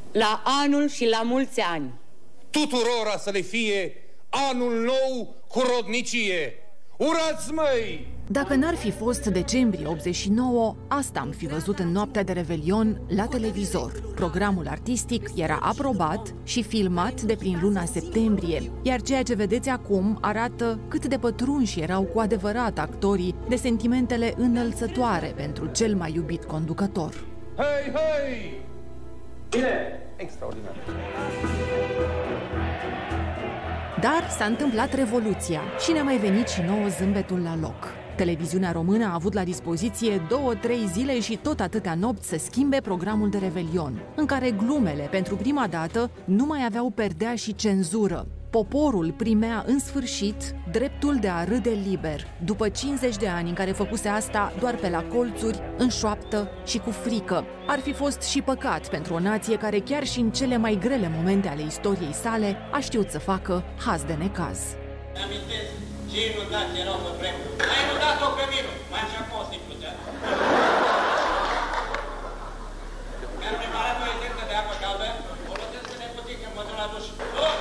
La anul și la mulți ani! Tuturora să le fie anul nou cu rodnicie! Urați, măi! Dacă n-ar fi fost decembrie 89, asta am fi văzut în noaptea de Revelion la televizor. Programul artistic era aprobat și filmat de prin luna septembrie, iar ceea ce vedeți acum arată cât de pătrunși erau cu adevărat actorii de sentimentele înălțătoare pentru cel mai iubit conducător. Hei, hei! Bine! Extraordinar! Dar s-a întâmplat revoluția și ne-a mai venit și nouă zâmbetul la loc. Televiziunea română a avut la dispoziție 2-3 zile și tot atâtea nopți să schimbe programul de Revelion, în care glumele, pentru prima dată, nu mai aveau perdea și cenzură. Poporul primea în sfârșit dreptul de a râde liber, după 50 de ani în care făcuse asta doar pe la colțuri, în șoaptă și cu frică. Ar fi fost și păcat pentru o nație care chiar și în cele mai grele momente ale istoriei sale a știut să facă haz de necaz. Amintesc ce inundații erau pe vremuri. A inundat-o pe vinul, mai așa fost inclusiv. Chiar ne mai arată o ezență de apă caldă, folosesc-ne puțin când mă duc la duș.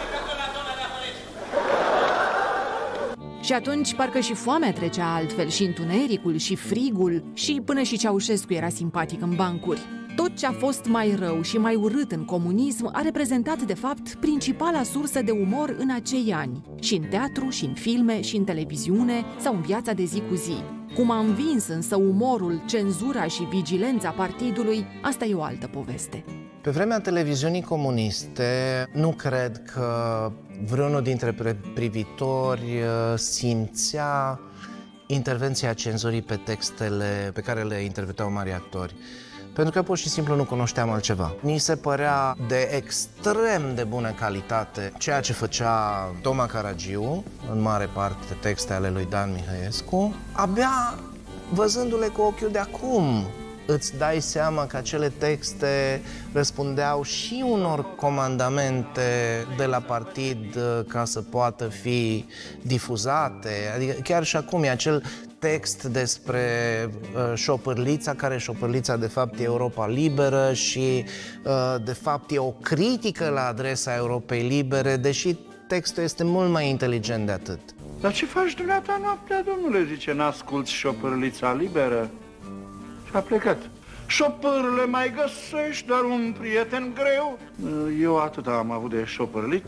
Și atunci parcă și foamea trecea altfel, și întunericul, și frigul, și până și Ceaușescu era simpatic în bancuri. Tot ce a fost mai rău și mai urât în comunism a reprezentat, de fapt, principala sursă de umor în acei ani. Și în teatru, și în filme, și în televiziune, sau în viața de zi cu zi. Cum a învins însă umorul, cenzura și vigilența partidului, asta e o altă poveste. Pe vremea televiziunii comuniste, nu cred că vreunul dintre privitori simțea intervenția cenzurii pe textele pe care le interpretau mari actori. Pentru că pur și simplu nu cunoșteam altceva. Ni se părea de extrem de bună calitate ceea ce făcea Toma Caragiu, în mare parte texte ale lui Dan Mihăiescu. Abia văzându-le cu ochiul de acum, îți dai seama că acele texte răspundeau și unor comandamente de la partid ca să poată fi difuzate. Adică chiar și acum e acel text despre șopârlița, care șopârlița de fapt e Europa Liberă și de fapt e o critică la adresa Europei Libere, deși textul este mult mai inteligent de atât. Dar ce faci dumneata noaptea, domnule? Zice, n-asculți șopârlița liberă? Și a plecat. Șopârle mai găsești, doar un prieten greu. Eu atât am avut de șopârlit.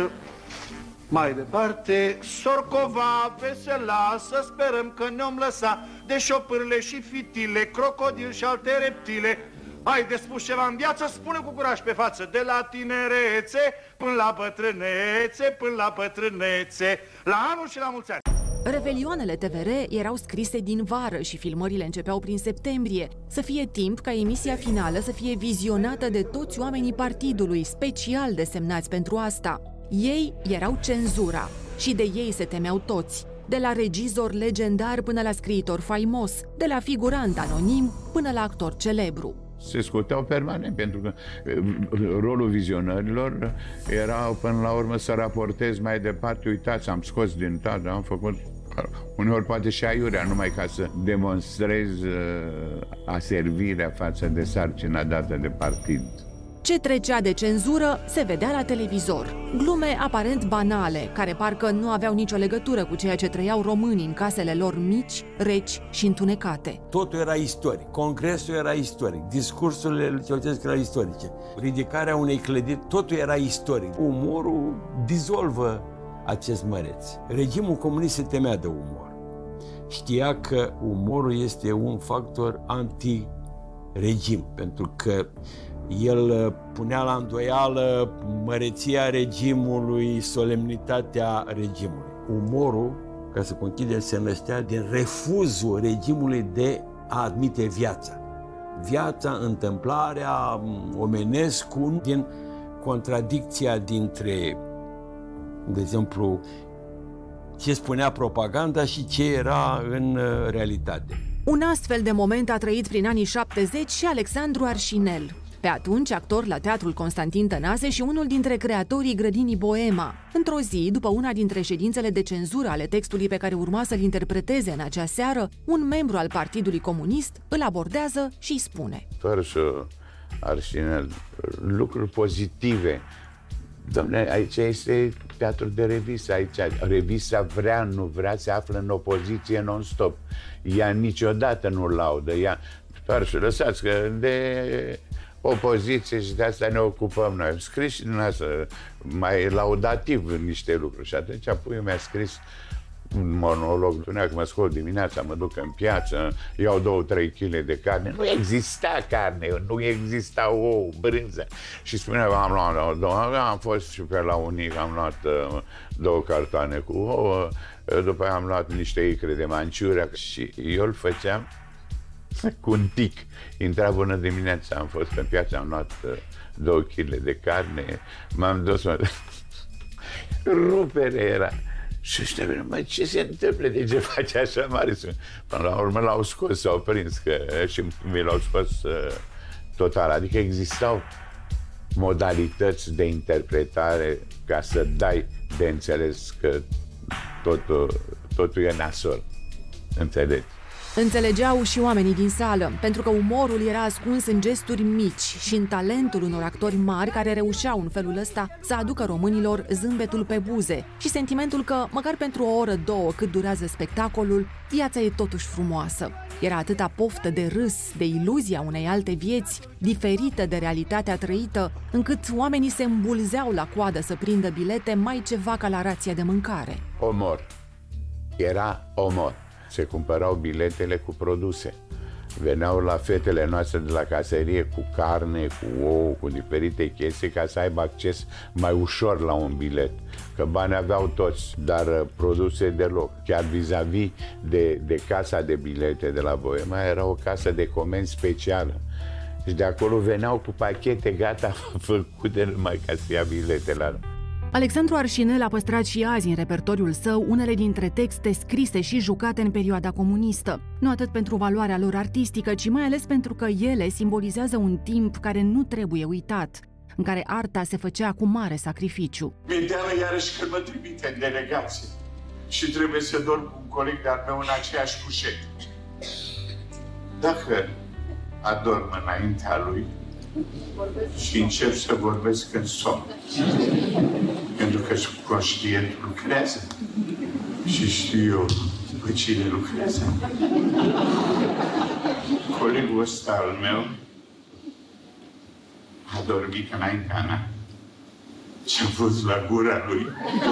Mai departe, Sorcova, vesela, să sperăm că ne-om lăsa de șopârle și fitile, crocodil și alte reptile. Ai de spus ceva în viață, spune cu curaj pe față. De la tinerețe până la bătrânețe, până la bătrânețe, la anul și la mulți ani. Revelioanele TVR erau scrise din vară și filmările începeau prin septembrie, să fie timp ca emisia finală să fie vizionată de toți oamenii partidului, special desemnați pentru asta. Ei erau cenzura și de ei se temeau toți, de la regizor legendar până la scriitor faimos, de la figurant anonim până la actor celebru. Se scoteau permanent, pentru că rolul vizionărilor era până la urmă să raportez mai departe. Uitați, am scos din tată, am făcut uneori poate și aiurea, numai ca să demonstrez aservirea față de sarcina dată de partid. Ce trecea de cenzură se vedea la televizor. Glume aparent banale, care parcă nu aveau nicio legătură cu ceea ce trăiau românii în casele lor mici, reci și întunecate. Totul era istoric, congresul era istoric, discursurile lui Ceaușescu erau istorice, ridicarea unei clădiri, totul era istoric. Umorul dizolvă acest măreț. Regimul comunist se temea de umor. Știa că umorul este un factor anti-regim, pentru că el punea la îndoială măreția regimului, solemnitatea regimului. Umorul, ca să conchide, se năștea din refuzul regimului de a admite viața. Viața, întâmplarea, omenescul, din contradicția dintre, de exemplu, ce spunea propaganda și ce era în realitate. Un astfel de moment a trăit prin anii 70 și Alexandru Arșinel. Pe atunci, actor la Teatrul Constantin Tănase și unul dintre creatorii Grădinii Boema. Într-o zi, după una dintre ședințele de cenzură ale textului pe care urma să-l interpreteze în acea seară, un membru al Partidului Comunist îl abordează și îi spune: Fără să Arșinel, lucruri pozitive. Dom'le, aici este teatru de revistă, aici revista vrea, nu vrea, se află în opoziție non-stop. Ea niciodată nu laudă, ea, doar și lăsați că de opoziție și de asta ne ocupăm noi. Am scris și din asta mai laudativ în niște lucruri și atunci puiul mi-a scris un monolog, spunea că mă scol dimineața, mă duc în piață, iau 2-3 kg de carne. Nu exista carne, nu exista ou, brânză. Și spunea că am fost și pe la Unic, am luat 2 cartoane cu ouă, după aia am luat niște icre de manciuria și eu îl făceam cu un tic. Intra bună dimineața, am fost în piață, am luat 2 kg de carne, m-am dus, rupere era. Și ăștia vină, mă, ce se întâmplă? De ce face așa mare? Până la urmă l-au scos, s-au prins că, și mi l-au scos total. Adică existau modalități de interpretare ca să dai de înțeles că totul e nasol. Înțelegi? Înțelegeau și oamenii din sală, pentru că umorul era ascuns în gesturi mici și în talentul unor actori mari care reușeau în felul ăsta să aducă românilor zâmbetul pe buze și sentimentul că, măcar pentru o oră, 2 cât durează spectacolul, viața e totuși frumoasă. Era atâta poftă de râs, de iluzia unei alte vieți, diferită de realitatea trăită, încât oamenii se îmbulzeau la coadă să prindă bilete mai ceva ca la rația de mâncare. Omor. Era omor. Se cumpărau biletele cu produse. Veneau la fetele noastre de la caserie cu carne, cu ou, cu diferite chestii ca să aibă acces mai ușor la un bilet. Că bani aveau toți, dar produse deloc. Chiar vis-a-vis de casa de bilete de la Boema, era o casă de comenzi specială. Și de acolo veneau cu pachete gata făcute numai ca să ia bilete la noi. Alexandru Arșinel a păstrat și azi în repertoriul său unele dintre texte scrise și jucate în perioada comunistă. Nu atât pentru valoarea lor artistică, ci mai ales pentru că ele simbolizează un timp care nu trebuie uitat, în care arta se făcea cu mare sacrificiu. Mi-e teamă iarăși când mă trimite în delegație și trebuie să dorm cu un coleg de-al meu în aceeași cușetă. Dacă adorm înaintea lui și încep să vorbesc în somn, pentru că subconștientul lucrează și știu eu pe cine lucrează. Colegul ăsta al meu a dormit înaintea mea și am fost la gura lui.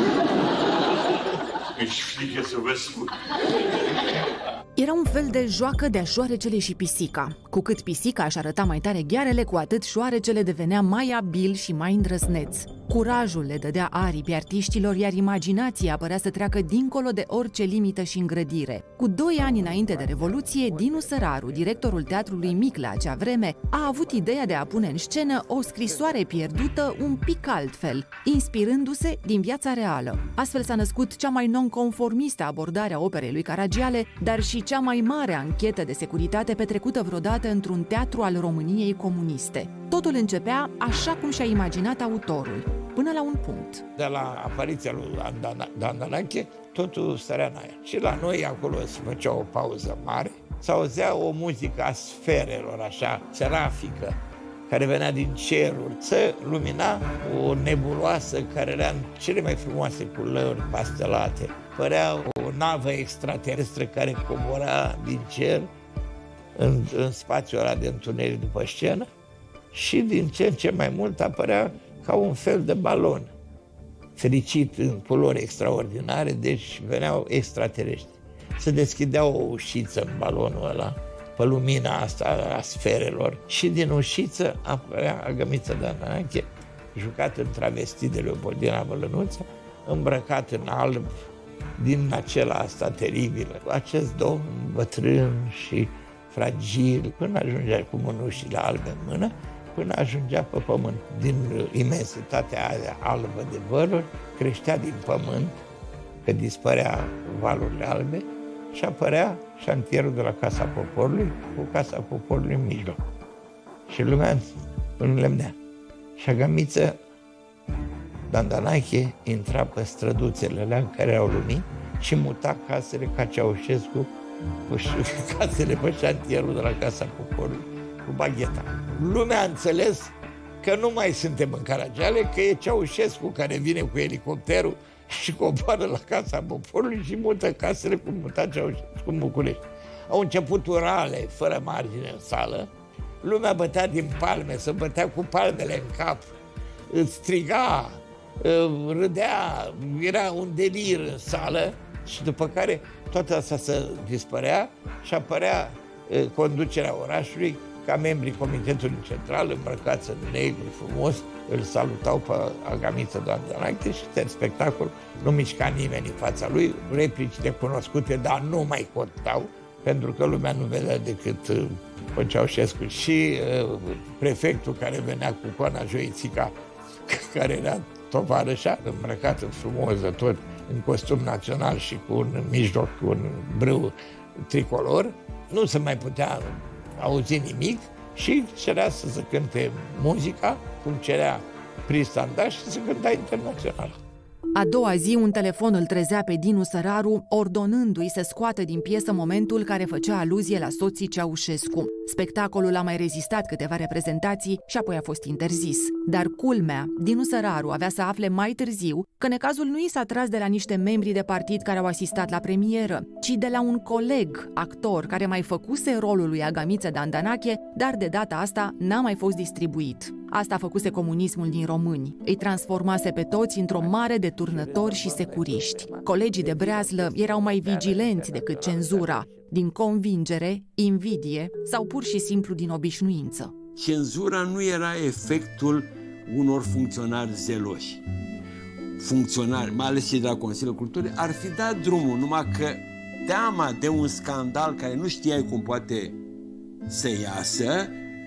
Mi-și frică să vă spun. Era un fel de joacă de-a șoarecele și pisica. Cu cât pisica își arăta mai tare ghearele, cu atât șoarecele devenea mai abil și mai îndrăzneț. Curajul le dădea aripi artiștilor, iar imaginația apărea să treacă dincolo de orice limită și îngrădire. Cu 2 ani înainte de Revoluție, Dinu Săraru, directorul Teatrului Mic la acea vreme, a avut ideea de a pune în scenă o scrisoare pierdută un pic altfel, inspirându-se din viața reală. Astfel s-a născut cea mai nonconformistă abordare a operei lui Caragiale, dar și cea mai mare anchetă de securitate petrecută vreodată într-un teatru al României comuniste. Totul începea așa cum și-a imaginat autorul, până la un punct. De la apariția lui Dan Danache, totul stărea în aer. Și la noi acolo se făcea o pauză mare, s-auzea o muzică a sferelor, așa, serafică, care venea din ceruri, să lumina o nebuloasă care era în cele mai frumoase culori pastelate. Părea o navă extraterestră care cobora din cer în spațiul ăla de întuneric după scenă și din ce în ce mai mult apărea ca un fel de balon, fericit în culori extraordinare, deci veneau extraterestri. Se deschidea o ușiță în balonul ăla, pe lumina asta a sferelor și din ușiță apărea Agămiță Dan Danache, jucat în travestit de Leopoldina Vălănuță, îmbrăcat în alb, din acela asta teribil. Acest domn bătrân și fragil, până ajungea cu mânușile albe în mână, până ajungea pe pământ. Din imensitatea aia albă de văluri, creștea din pământ, că dispărea valurile albe, și apărea șantierul de la Casa Poporului, cu Casa Poporului în mijloc. Și lumea îl lemnea. Și Agămiță Dan Danache intra pe străduțele alea în care erau lumini și muta casele ca Ceaușescu, casele pe șantierul de la Casa Poporului, cu bagheta. Lumea a înțeles că nu mai suntem în Caragiale, că e Ceaușescu care vine cu elicopterul și coboară la Casa Poporului și mută casele cum muta Ceaușescu în București. Au început urale fără margine în sală, lumea bătea din palme, se bătea cu palmele în cap, striga, râdea, era un delir în sală și după care toată asta se dispărea și apărea conducerea orașului ca membrii Comitetului Central, îmbrăcați în negru frumos, îl salutau pe Agamiță de Andanache și în spectacol nu mișca nimeni în fața lui, replicile cunoscute, dar nu mai contau, pentru că lumea nu vedea decât pe Ceaușescu. Și prefectul care venea cu Coana Joițica, care era tovarășa, îmbrăcată frumos de tot, în costum național și cu un mijloc, cu un brâu tricolor, nu se mai putea auzi nimic și cerea să se cânte muzica, cum cerea Pristanda, și se cânta Internațional. A doua zi, un telefon îl trezea pe Dinu Săraru, ordonându-i să scoată din piesă momentul care făcea aluzie la soții Ceaușescu. Spectacolul a mai rezistat câteva reprezentații și apoi a fost interzis. Dar culmea, Dinu Săraru avea să afle mai târziu că necazul nu i s-a tras de la niște membri de partid care au asistat la premieră, ci de la un coleg, actor, care mai făcuse rolul lui Agamiță de Andanache, dar de data asta n-a mai fost distribuit. Asta făcuse comunismul din români. Îi transformase pe toți într-o mare de turnători și securiști. Colegii de breazlă erau mai vigilenți decât cenzura, din convingere, invidie sau pur și simplu din obișnuință. Cenzura nu era efectul unor funcționari zeloși. Funcționari, mai ales cei de la Consiliul Culturii, ar fi dat drumul, numai că teama de un scandal care nu știai cum poate să iasă,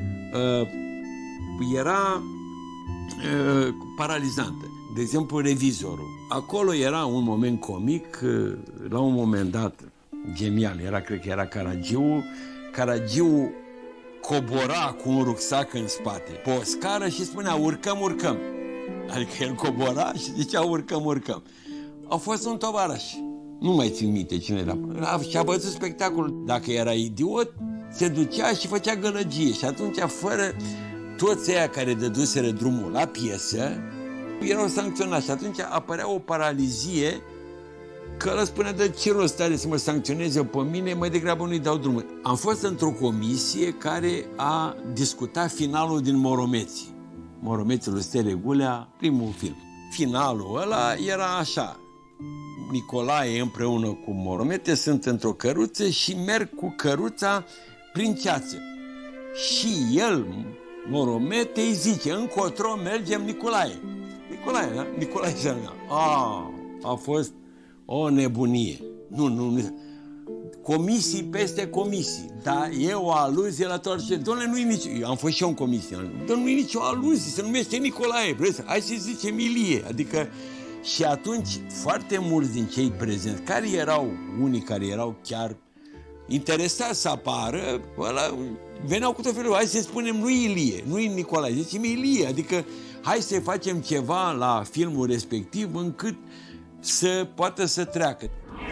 era paralizantă. De exemplu, Revizorul. Acolo era un moment comic, la un moment dat, genial, cred că era Caragiu. Caragiu cobora cu un rucsac în spate pe o scară și spunea urcăm, urcăm. Adică el cobora și zicea urcăm, urcăm. Au fost un tovarăș. Nu mai țin minte cine era. Și a văzut spectacolul. Dacă era idiot, se ducea și făcea gălăgie. Și atunci, fără toți aia care dăduseră drumul la piesă, erau sancționați. Și atunci apărea o paralizie că ăla spunea, de ce rost are să mă sancționeze pe mine, mai degrabă nu-i dau drumul. Am fost într-o comisie care a discutat finalul din Moromeții. Moromeții lui Stere Gulea, primul film. Finalul ăla era așa. Nicolae împreună cu Moromete sunt într-o căruță și merg cu căruța prin ceață. Și el, Moromete, îi zice, încotro mergem, Nicolae. Nicolae, da? Nicolae și a fost o nebunie. Nu. Comisii peste comisii. Dar e o aluzie la toate. Doamne, nu-i nici... Eu am fost și eu în comisie. Dar nu-i nicio aluzie, se numește Nicolae. Hai să zicem Ilie. Adică... Și atunci, foarte mulți din cei prezenți, care erau unii care erau chiar interesați să apară, veneau cu tot felul, hai să spunem, nu Ilie, nu Nicolae, zicem Ilie, adică hai să facem ceva la filmul respectiv încât să poată să treacă.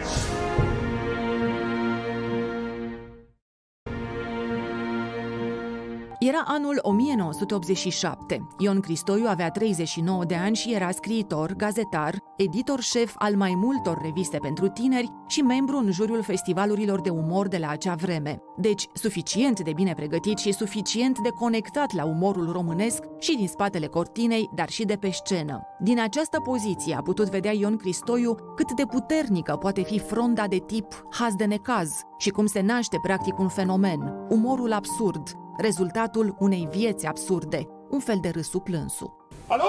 Era anul 1987. Ion Cristoiu avea 39 de ani și era scriitor, gazetar, editor șef al mai multor reviste pentru tineri și membru în juriul festivalurilor de umor de la acea vreme. Deci, suficient de bine pregătit și suficient de conectat la umorul românesc și din spatele cortinei, dar și de pe scenă. Din această poziție a putut vedea Ion Cristoiu cât de puternică poate fi fronda de tip haz de necaz și cum se naște practic un fenomen, umorul absurd, rezultatul unei vieți absurde, un fel de râsul plânsul. Alo?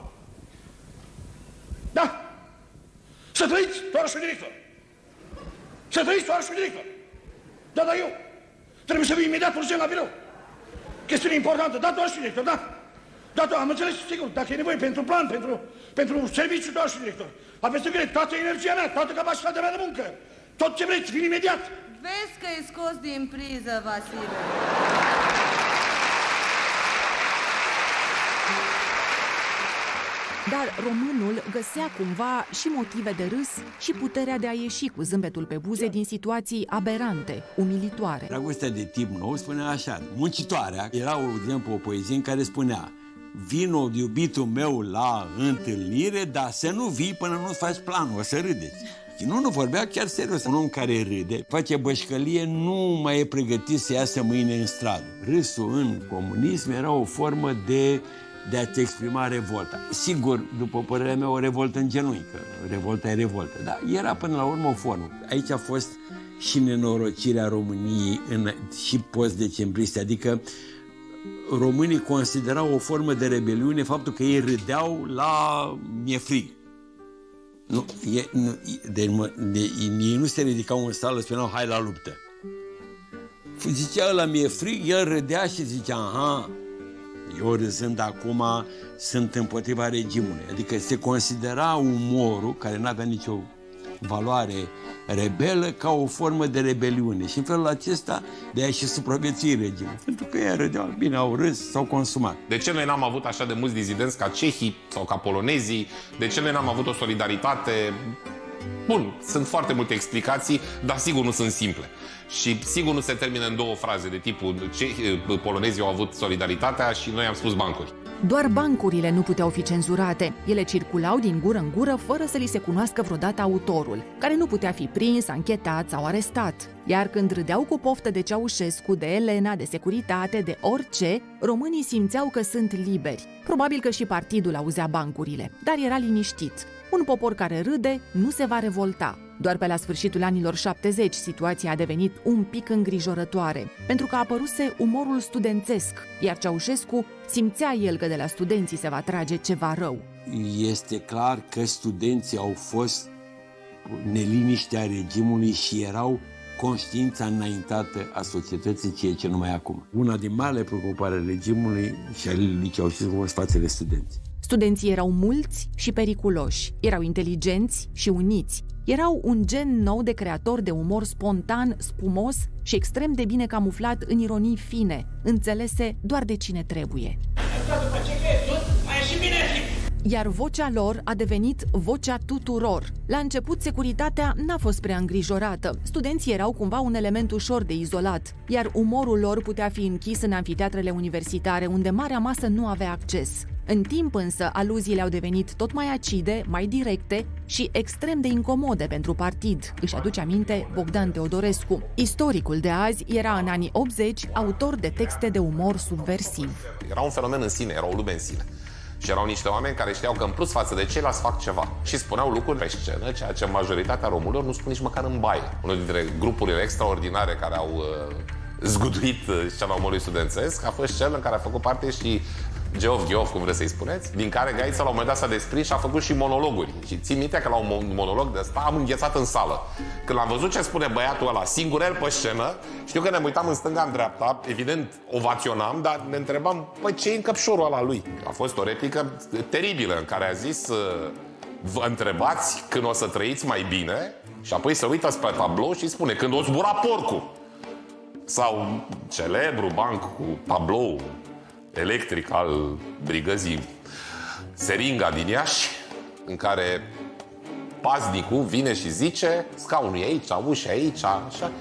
Da! Să trăiți, tovarășul director! Să trăiți, tovarășul director! Da, eu! Trebuie să vii imediat urgent la birou! Chestiune importantă, da, tovarășul director, da! Da, am înțeles, sigur, dacă e nevoie pentru plan, pentru serviciu, tovarășul director. Aveți nevoie toată energia mea, toată capacitatea mea de muncă! Tot ce vreți, vin imediat! Vezi că e scos din priză, Vasile. Dar românul găsea cumva și motive de râs și puterea de a ieși cu zâmbetul pe buze din situații aberante, umilitoare. Dragostea de tip nou spunea așa, muncitoarea, era, de exemplu, o poezie în care spunea: vino, iubitul meu, la întâlnire, dar să nu vii până nu-ți faci planul, o să râdeți. Și nu vorbea chiar serios. Un om care râde, face bășcălie, nu mai e pregătit să iasă mâine în stradă. Râsul în comunism era o formă de a-ți exprima revolta. Sigur, după părerea mea, o revoltă în genunchi, că revolta e revoltă, dar era până la urmă o formă. Aici a fost și nenorocirea României și post-decembriste, adică românii considerau o formă de rebeliune faptul că ei râdeau la mi-e frig. Ei nu se ridicau în sală, spuneau hai la luptă. Zicea ăla mi-e frig, el râdea și zicea aha, eu râzând acum sunt împotriva regimului. Adică se considera umorul, care nu avea nicio valoare rebelă, ca o formă de rebeliune. Și în felul acesta de a și supraviețui regimul. Pentru că ei râdeau, bine, au râs, s-au consumat. De ce noi n-am avut așa de mulți dizidenți ca cehii sau ca polonezii? De ce noi n-am avut o solidaritate? Bun, sunt foarte multe explicații, dar sigur nu sunt simple. Și sigur nu se termină în două fraze de tipul polonezii au avut solidaritatea și noi am spus bancuri. Doar bancurile nu puteau fi cenzurate. Ele circulau din gură în gură fără să li se cunoască vreodată autorul, care nu putea fi prins, anchetat sau arestat. Iar când râdeau cu poftă de Ceaușescu, de Elena, de securitate, de orice, românii simțeau că sunt liberi. Probabil că și partidul auzea bancurile, dar era liniștit. Un popor care râde nu se va revolta. Doar pe la sfârșitul anilor 70 situația a devenit un pic îngrijorătoare, pentru că apăruse umorul studențesc, iar Ceaușescu simțea el că de la studenții se va trage ceva rău. Este clar că studenții au fost neliniștea regimului și erau conștiința înaintată a societății, ceea ce nu mai e acum. Una din marile preocupări ale regimului și ale lui Ceaușescu au fost față de studenți. Studenții erau mulți și periculoși, erau inteligenți și uniți, erau un gen nou de creator de umor spontan, spumos și extrem de bine camuflat în ironii fine, înțelese doar de cine trebuie. Iar vocea lor a devenit vocea tuturor. La început, securitatea n-a fost prea îngrijorată. Studenții erau cumva un element ușor de izolat, iar umorul lor putea fi închis în amfiteatrele universitare, unde marea masă nu avea acces. În timp însă, aluziile au devenit tot mai acide, mai directe și extrem de incomode pentru partid, își aduce aminte Bogdan Teodorescu. Istoricul de azi era în anii 80 autor de texte de umor subversiv. Era un fenomen în sine, era o lume în sine. Și erau niște oameni care știau că în plus față de ceilalți fac ceva. Și spuneau lucruri pe scenă, ceea ce majoritatea românilor nu spun nici măcar în baie. Unul dintre grupurile extraordinare care au zguduit scena umorului studențesc a fost cel în care a făcut parte și Geoff Gheoff, cum vreți să-i spuneți, din care Gaița la un moment dat s-a desprins și a făcut și monologuri. Și țin minte că la un monolog de ăsta am înghețat în sală. Când l-am văzut ce spune băiatul ăla, singur el pe scenă, știu că ne uitam în stânga, în dreapta, evident ovaționam, dar ne întrebam, păi ce e în căpșorul ăla lui? A fost o replică teribilă în care a zis, vă întrebați când o să trăiți mai bine și apoi se uită spre tablou și spune, când o zbura porcul. Sau celebru banc cu tablou electric al brigăzii Seringa din Iași, în care paznicul vine și zice scaunul e aici, ușa e aici, așa.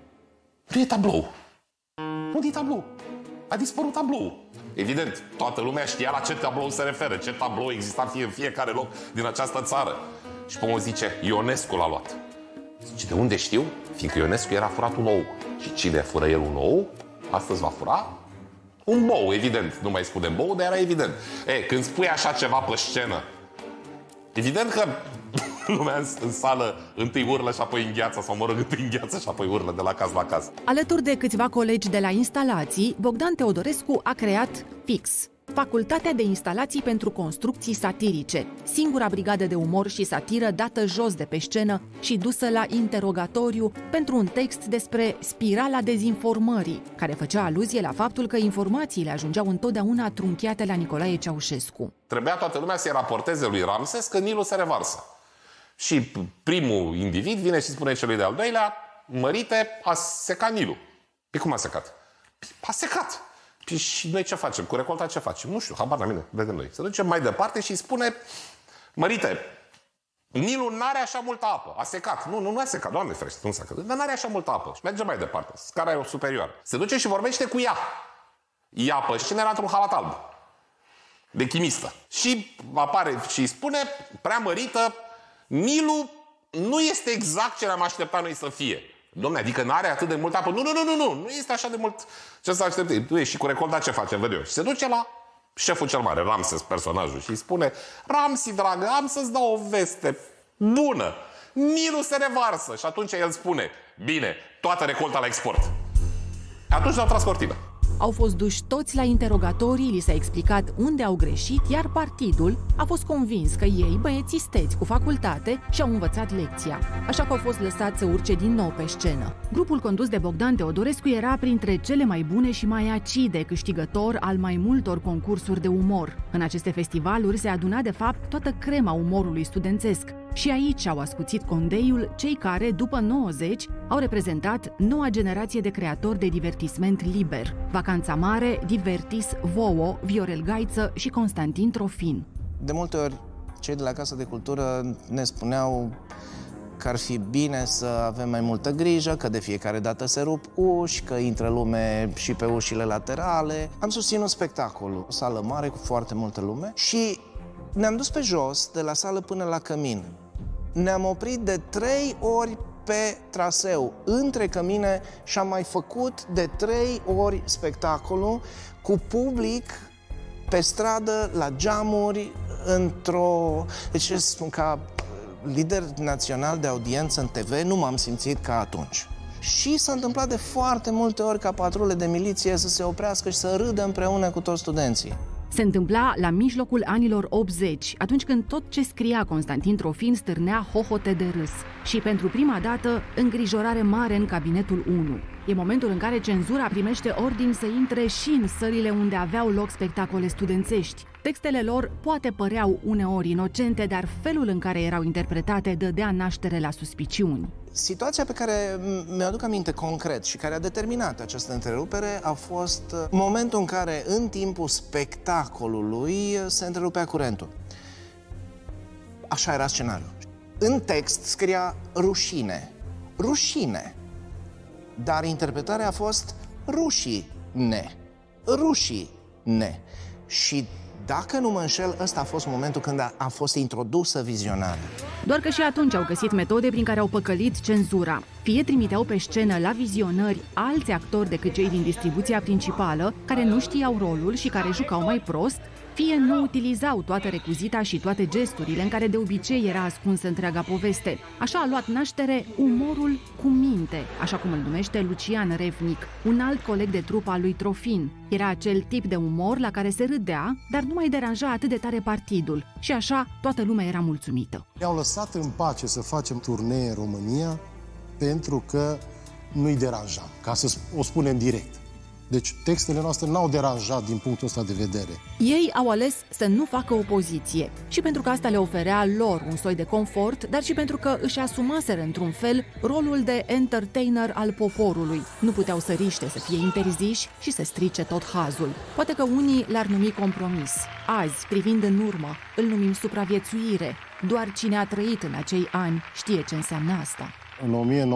Nu e tablou. Unde e tablou? A dispărut tablou. Evident, toată lumea știa la ce tablou se referă, ce tablou exista în fiecare loc din această țară. Și pe omul zice, Ionescu l-a luat. Zice, de unde știu? Fiindcă Ionescu era furat un ou. Și cine fură el un ou, astăzi va fura un bou, evident. Nu mai spunem bou, dar era evident. Când spui așa ceva pe scenă, evident că lumea în sală întâi urlă și apoi îngheață, sau mă rog, întâi îngheață și apoi urlă de la caz la caz. Alături de câțiva colegi de la instalații, Bogdan Teodorescu a creat FIX, Facultatea de Instalații pentru Construcții Satirice, singura brigadă de umor și satiră dată jos de pe scenă și dusă la interogatoriu pentru un text despre spirala dezinformării, care făcea aluzie la faptul că informațiile ajungeau întotdeauna trunchiate la Nicolae Ceaușescu. Trebuia toată lumea să-i raporteze lui Ramses că Nilul se revarsă. Și primul individ vine și spune celui de-al doilea, mărite, a secat Nilul. Păi cum a secat? A secat. Și noi ce facem? Cu recolta ce facem? Nu știu, habar la mine, vedem noi. Se duce mai departe și îi spune, mărite, Nilul n-are așa multă apă, a secat. Nu a secat, Doamne ferește, nu s-a căzut, dar n-are așa multă apă. Și merge mai departe, scara e superioară. Se duce și vorbește cu ea. Ia pe scenă, era într-un halat alb, de chimistă. Și apare și îi spune, prea mărită, Nilul nu este exact ce ne-am așteptat noi să fie. Dom'le, adică n-are atât de multă apă. Nu este așa de mult ce să aștepte. Și cu recolta ce facem, văd eu. Și se duce la șeful cel mare, Ramses, personajul, și îi spune, Ramsi, dragă, am să-ți dau o veste bună. Nilul se revarsă. Și atunci el spune, bine, toată recolta la export. Atunci l-au tras cortina. Au fost duși toți la interogatorii, li s-a explicat unde au greșit, iar partidul a fost convins că ei, băieții steți cu facultate, și-au învățat lecția. Așa că au fost lăsați să urce din nou pe scenă. Grupul condus de Bogdan Teodorescu era printre cele mai bune și mai acide, câștigător al mai multor concursuri de umor. În aceste festivaluri se aduna de fapt toată crema umorului studențesc. Și aici au ascuțit condeiul cei care, după 90, au reprezentat noua generație de creatori de divertisment liber. Vacanța Mare, Divertis, Vouă, Viorel Gaiță și Constantin Trofin. De multe ori, cei de la Casa de Cultură ne spuneau că ar fi bine să avem mai multă grijă, că de fiecare dată se rup uși, că intră lume și pe ușile laterale. Am susținut spectacolul, o sală mare cu foarte multă lume și ne-am dus pe jos, de la sală până la cămin. Ne-am oprit de 3 ori pe traseu, între cămine, și am mai făcut de 3 ori spectacolul cu public pe stradă, la geamuri, într-o... Deci, ca lider național de audiență în TV, nu m-am simțit ca atunci. Și s-a întâmplat de foarte multe ori ca patrule de miliție să se oprească și să râdă împreună cu toți studenții. Se întâmpla la mijlocul anilor 80, atunci când tot ce scria Constantin Trofin stârnea hohote de râs. Și pentru prima dată, îngrijorare mare în cabinetul 1. E momentul în care cenzura primește ordin să intre și în sălile unde aveau loc spectacole studențești. Textele lor poate păreau uneori inocente, dar felul în care erau interpretate dădea naștere la suspiciuni. Situația pe care mi-aduc aminte concret și care a determinat această întrerupere a fost momentul în care, în timpul spectacolului, se întrerupea curentul. Așa era scenariul. În text scria rușine. Rușine. Dar interpretarea a fost rușine. Rușine. Și dacă nu mă înșel, ăsta a fost momentul când a fost introdusă vizionarea. Doar că și atunci au găsit metode prin care au păcălit cenzura. Fie trimiteau pe scenă la vizionări alți actori decât cei din distribuția principală, care nu știau rolul și care jucau mai prost, fie nu utilizau toată recuzita și toate gesturile în care de obicei era ascunsă întreaga poveste. Așa a luat naștere umorul cu minte, așa cum îl numește Lucian Revnic, un alt coleg de trupă al lui Trofin. Era acel tip de umor la care se râdea, dar nu mai deranja atât de tare partidul. Și așa toată lumea era mulțumită. Ne-au lăsat în pace să facem turnee în România pentru că nu-i deranjam, ca să o spunem direct. Deci textele noastre n-au deranjat din punctul ăsta de vedere. Ei au ales să nu facă opoziție. Și pentru că asta le oferea lor un soi de confort, dar și pentru că își asumaseră într-un fel rolul de entertainer al poporului. Nu puteau să riște să fie interziși și să strice tot hazul. Poate că unii l-ar numi compromis. Azi, privind în urmă, îl numim supraviețuire. Doar cine a trăit în acei ani știe ce înseamnă asta. În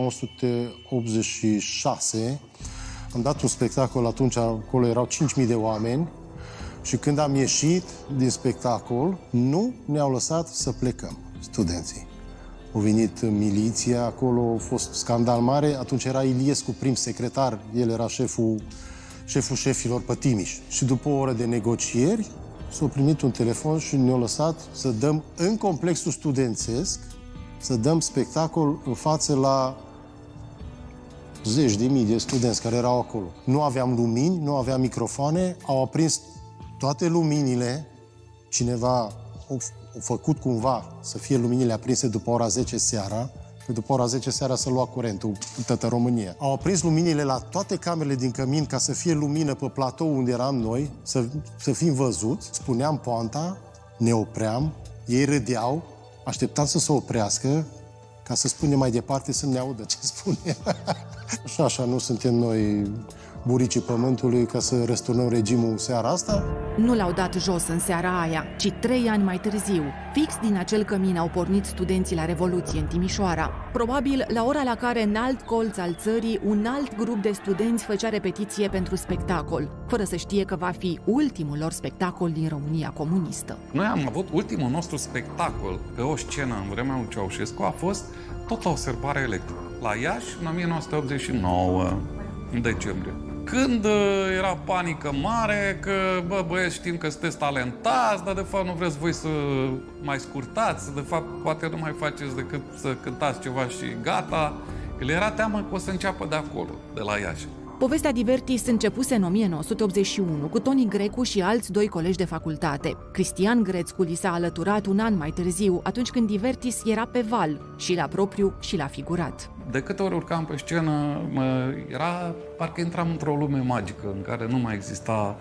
1986 am dat un spectacol, atunci acolo erau 5.000 de oameni și când am ieșit din spectacol, nu ne-au lăsat să plecăm, studenții. Au venit miliția, acolo a fost scandal mare, atunci era Iliescu prim secretar, el era șeful șefilor pe Timiș. Și după o oră de negocieri, s-a primit un telefon și ne-au lăsat să dăm în complexul studențesc, să dăm spectacol în față la 10.000 de studenți care erau acolo. Nu aveam lumini, nu aveam microfoane, au aprins toate luminile, cineva a făcut cumva să fie luminile aprinse după ora 10 seara, că după ora 10 seara să lua curentul în toată România. Au aprins luminile la toate camerele din cămin ca să fie lumină pe platou unde eram noi, să fim văzuți, spuneam poanta, ne opream, ei râdeau, așteptam să se oprească, ca să spunem mai departe, să ne audă ce spune. Așa nu suntem noi buricii pământului ca să răsturnăm regimul seara asta. Nu l-au dat jos în seara aia, ci 3 ani mai târziu. Fix din acel cămin au pornit studenții la Revoluție în Timișoara. Probabil la ora la care în alt colț al țării un alt grup de studenți făcea repetiție pentru spectacol, fără să știe că va fi ultimul lor spectacol din România comunistă. Noi am avut ultimul nostru spectacol pe o scenă în vremea lui Ceaușescu, a fost tot la o sărbare electro, la Iași, în 1989, în decembrie. Când era panică mare, că băieți, știm că sunteți talentați, dar de fapt nu vreți voi să mai scurtați, de fapt poate nu mai faceți decât să cântați ceva și gata. Le era teamă că o să înceapă de acolo, de la Iași. Povestea Divertis începuse în 1981 cu Toni Grecu și alți 2 colegi de facultate. Cristian Grețcu li s-a alăturat un an mai târziu, atunci când Divertis era pe val, și la propriu și la figurat. De câte ori urcam pe scenă, parcă intram într-o lume magică în care nu mai exista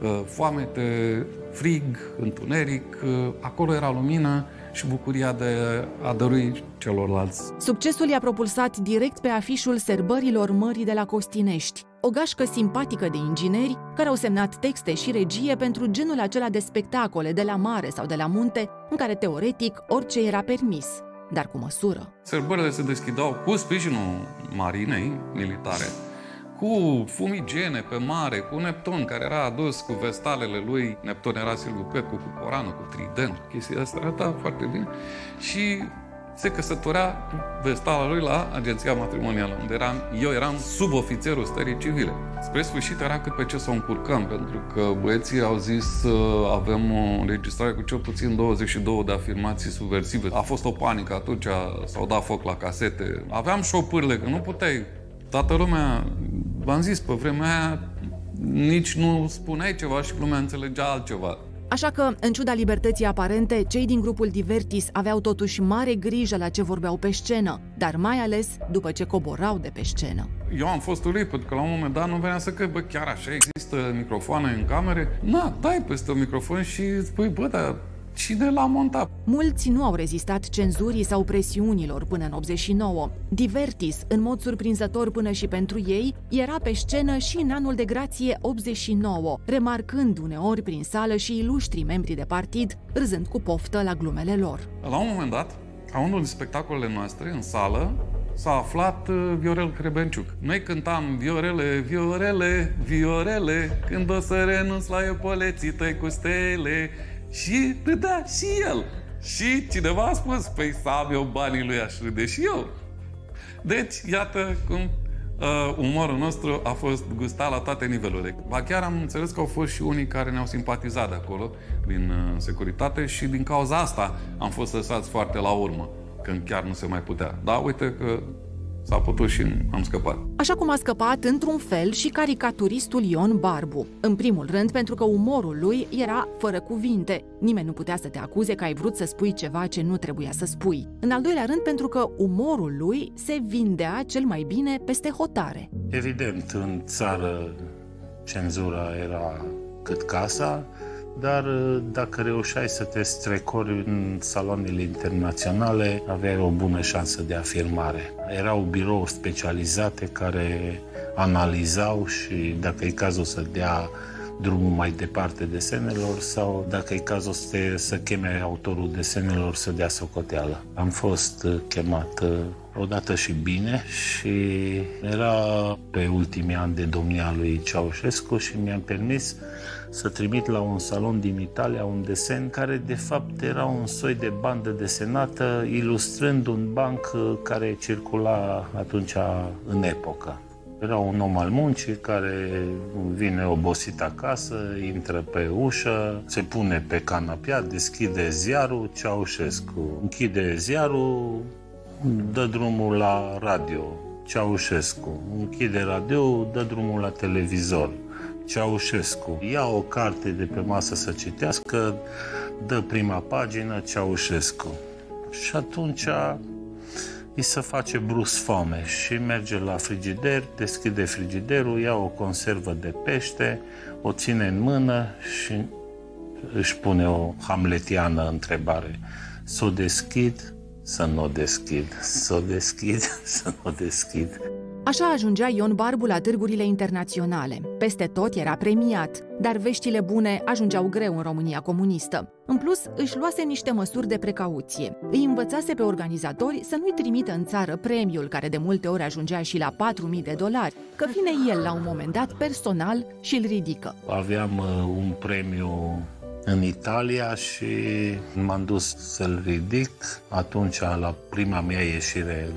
foamete, frig, întuneric, acolo era lumină și bucuria de a dărui celorlalți. Succesul i-a propulsat direct pe afișul Sărbărilor Mării de la Costinești, o gașcă simpatică de ingineri care au semnat texte și regie pentru genul acela de spectacole de la mare sau de la munte, în care teoretic orice era permis, dar cu măsură. Sărbările se deschidau cu sprijinul marinei militare, cu fumigene pe mare, cu Neptun, care era adus cu vestalele lui. Neptun era Silviu Petcu cu corană, cu trident, chestia asta arăta foarte bine. Și se căsătorea cu vestala lui la agenția matrimonială, unde eu eram subofițerul stării civile. Spre sfârșit era cât pe ce să o încurcăm, pentru că băieții au zis să avem o înregistrare cu cel puțin 22 de afirmații subversive. A fost o panică atunci, s-au dat foc la casete. Aveam șopârle, că nu puteai. Toată lumea, v-am zis, pe vremea aia nici nu spuneai ceva și lumea înțelegea altceva. Așa că, în ciuda libertății aparente, cei din grupul Divertis aveau totuși mare grijă la ce vorbeau pe scenă, dar mai ales după ce coborau de pe scenă. Eu am fost uimit, pentru că la un moment dat nu venea să cred, chiar așa există microfoane în camere? Dai peste un microfon și spui, dar cine l-a montat? Mulți nu au rezistat cenzurii sau presiunilor până în 89. Divertis, în mod surprinzător până și pentru ei, era pe scenă și în anul de grație 89, remarcând uneori prin sală și iluștri membri de partid, râzând cu poftă la glumele lor. La un moment dat, la unul din spectacolele noastre, în sală, s-a aflat Viorel Crebenciuc. Noi cântam Viorele, Viorele, Viorele, când o să renunț la epoleții tăi cu stele. Și râdea și el. Și cineva a spus, păi să am eu banii lui, aș râde și eu. Deci, iată cum umorul nostru a fost gustat la toate nivelurile. Ba chiar am înțeles că au fost și unii care ne-au simpatizat de acolo, din securitate, și din cauza asta am fost lăsați foarte la urmă, când chiar nu se mai putea. Dar uite că s-a putut și am scăpat. Așa cum a scăpat, într-un fel, și caricaturistul Ion Barbu. În primul rând, pentru că umorul lui era fără cuvinte. Nimeni nu putea să te acuze că ai vrut să spui ceva ce nu trebuia să spui. În al doilea rând, pentru că umorul lui se vindea cel mai bine peste hotare. Evident, în țară cenzura era cât casa, dar dacă reușeai să te strecori în saloanele internaționale, aveai o bună șansă de afirmare. Erau birouri specializate care analizau și dacă e cazul să dea drumul mai departe desenelor sau dacă e cazul să cheme autorul desenelor să dea socoteală. Am fost chemat odată și bine și era pe ultimii ani de domnia lui Ceaușescu și mi-am permis să trimit la un salon din Italia un desen care de fapt era un soi de bandă desenată ilustrând un banc care circula atunci în epocă. Era un om al muncii care vine obosit acasă, intră pe ușă, se pune pe canapea, deschide ziarul, Ceaușescu. Închide ziarul, dă drumul la radio, Ceaușescu. Închide radio, dă drumul la televizor, Ceaușescu. Ia o carte de pe masă să citească, dă prima pagină, Ceaușescu. Și atunci îi se face brusc foame și merge la frigider, deschide frigiderul, ia o conservă de pește, o ține în mână și își pune o hamletiană întrebare. Să o deschid, să nu o deschid, să o deschid, să nu o deschid. Așa ajungea Ion Barbu la târgurile internaționale. Peste tot era premiat, dar veștile bune ajungeau greu în România comunistă. În plus, își luase niște măsuri de precauție. Îi învățase pe organizatori să nu-i trimită în țară premiul, care de multe ori ajungea și la $4.000, că vine el la un moment dat personal și îl ridică. Aveam un premiu în Italia și m-am dus să-l ridic. Atunci, la prima mea ieșire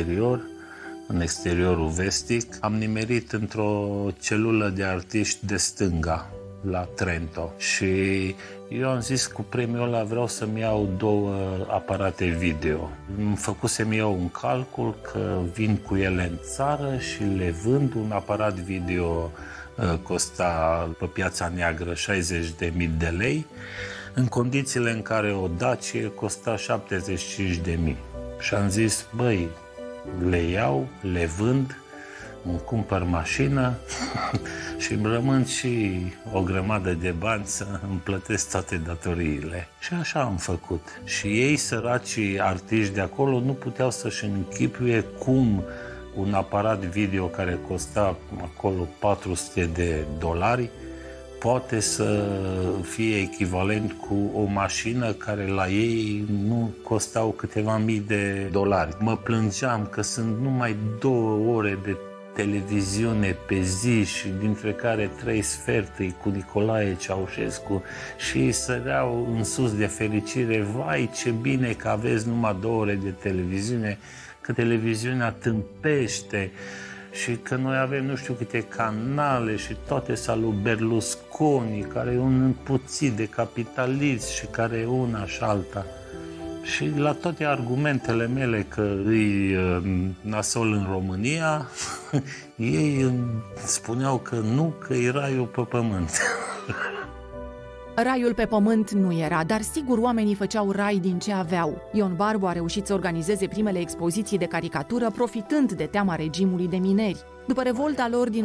în exteriorul vestic, am nimerit într-o celulă de artiști de stânga, la Trento. Și eu am zis, cu premiul ăla vreau să-mi iau 2 aparate video. Îmi făcusem eu un calcul că vin cu ele în țară și le vând. Un aparat video costa pe piața neagră 60.000 de lei, în condițiile în care o Dacie costa 75.000. Și am zis, băi, le iau, le vând, îmi cumpăr mașină și îmi rămân și o grămadă de bani să îmi plătesc toate datoriile. Și așa am făcut. Și ei, săracii artiști de acolo, nu puteau să-și închipuie cum un aparat video care costa acolo $400 poate să fie echivalent cu o mașină care la ei nu costau câteva mii de dolari. Mă plângeam că sunt numai 2 ore de televiziune pe zi și dintre care 3 sferturi cu Nicolae Ceaușescu și săreau în sus de fericire. Vai, ce bine că aveți numai 2 ore de televiziune, că televiziunea tâmpește și că noi avem nu știu câte canale și toate sunt lui Berlusconi, care e un împuțit de capitalist și care e una și alta. Și la toate argumentele mele că îi nasol în România, ei îmi spuneau că nu, că e raiul pe pământ. Raiul pe pământ nu era, dar sigur oamenii făceau rai din ce aveau. Ion Barbu a reușit să organizeze primele expoziții de caricatură, profitând de teama regimului de mineri. După revolta lor din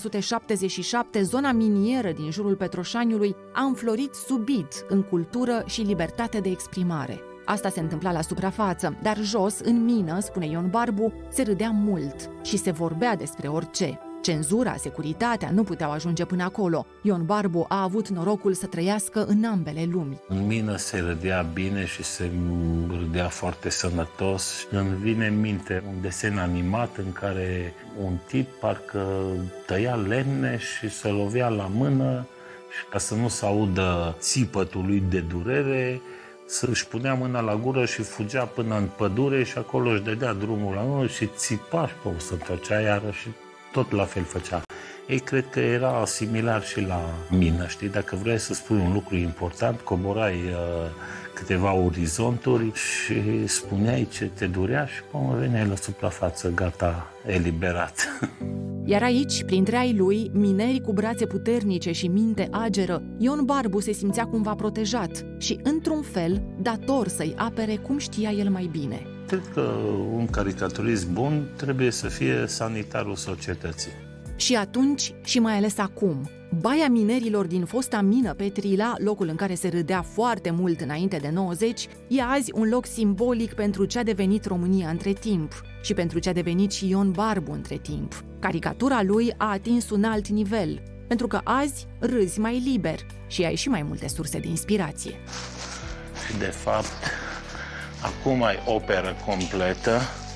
1977, zona minieră din jurul Petroșaniului a înflorit subit în cultură și libertate de exprimare. Asta se întâmpla la suprafață, dar jos, în mină, spune Ion Barbu, se râdea mult și se vorbea despre orice. Cenzura, securitatea nu puteau ajunge până acolo. Ion Barbu a avut norocul să trăiască în ambele lumi. În mină se râdea bine și se râdea foarte sănătos. Îmi vine în minte un desen animat în care un tip parcă tăia lemne și se lovea la mână și ca să nu se audă țipătul lui de durere, își punea mâna la gură și fugea până în pădure și acolo își dădea drumul la mână și țipa și pe se întorcea iară și tot la fel făcea. Ei, cred că era similar și la mină, știi? Dacă vrei să spui un lucru important, coborai câteva orizonturi și spuneai ce te durea și până veneai la suprafață, gata, eliberat. Iar aici, printre ai lui, mineri cu brațe puternice și minte ageră, Ion Barbu se simțea cumva protejat și, într-un fel, dator să-i apere cum știa el mai bine. Cred că un caricaturist bun trebuie să fie sanitarul societății. Și atunci, și mai ales acum, Baia Minerilor din fosta mină Petrila, locul în care se râdea foarte mult înainte de 90, e azi un loc simbolic pentru ce a devenit România între timp și pentru ce a devenit și Ion Barbu între timp. Caricatura lui a atins un alt nivel, pentru că azi râzi mai liber și ai și mai multe surse de inspirație. Și de fapt, acum ai operă completă.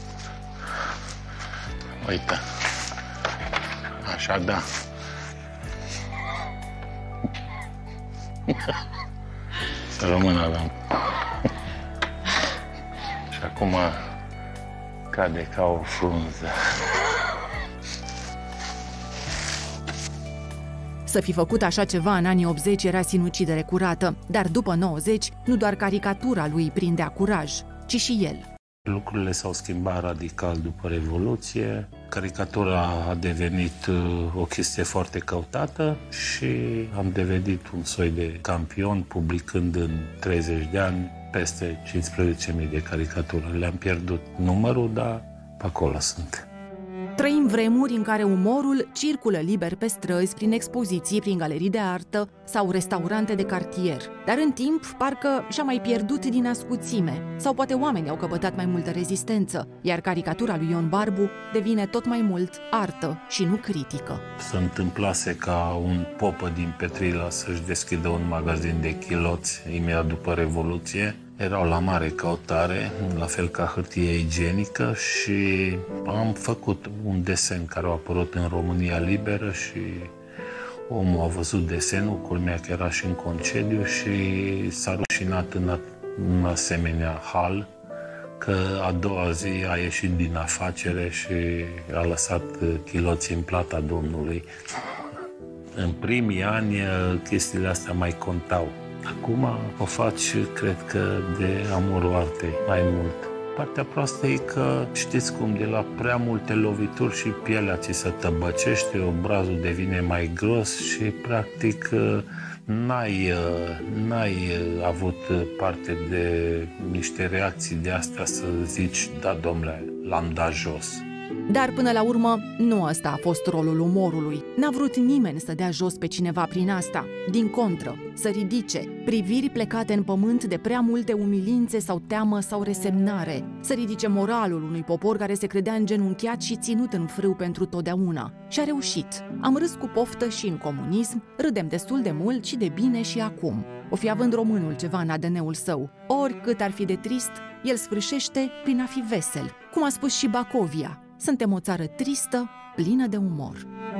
Uite. Așa, da. Să rămână la... Și acum cade ca o frunză. Să fi făcut așa ceva în anii 80 era sinucidere curată, dar după 90, nu doar caricatura lui prindea curaj, ci și el. Lucrurile s-au schimbat radical după Revoluție. Caricatura a devenit o chestie foarte căutată și am devenit un soi de campion, publicând în 30 de ani peste 15.000 de caricaturi. Le-am pierdut numărul, dar pe acolo sunt. Trăim vremuri în care umorul circulă liber pe străzi, prin expoziții, prin galerii de artă sau restaurante de cartier. Dar în timp, parcă și-a mai pierdut din ascuțime, sau poate oamenii au căpătat mai multă rezistență, iar caricatura lui Ion Barbu devine tot mai mult artă și nu critică. Se întâmplase ca un popă din Petrila să-și deschidă un magazin de chiloți imediat după Revoluție. Erau la mare căutare, la fel ca hârtie igienică, și am făcut un desen care a apărut în România Liberă și omul a văzut desenul, culmea că era și în concediu, și s-a rușinat în asemenea hal că a doua zi a ieșit din afacere și a lăsat chiloții în plata Domnului. În primii ani chestiile astea mai contau. Acum o faci, cred că, de amorul artei, mai mult. Partea proastă e că, știți cum, de la prea multe lovituri și pielea ți se tăbăcește, obrazul devine mai gros și, practic, n-ai avut parte de niște reacții de astea să zici, da, domnule, l-am dat jos. Dar până la urmă, nu ăsta a fost rolul umorului. N-a vrut nimeni să dea jos pe cineva prin asta. Din contră, să ridice priviri plecate în pământ de prea multe umilințe sau teamă sau resemnare. Să ridice moralul unui popor care se credea îngenunchiat și ținut în frâu pentru totdeauna. Și a reușit. Am râs cu poftă și în comunism, râdem destul de mult și de bine și acum. O fi având românul ceva în ADN-ul său. Oricât ar fi de trist, el sfârșește prin a fi vesel. Cum a spus și Bacovia, suntem o țară tristă, plină de umor.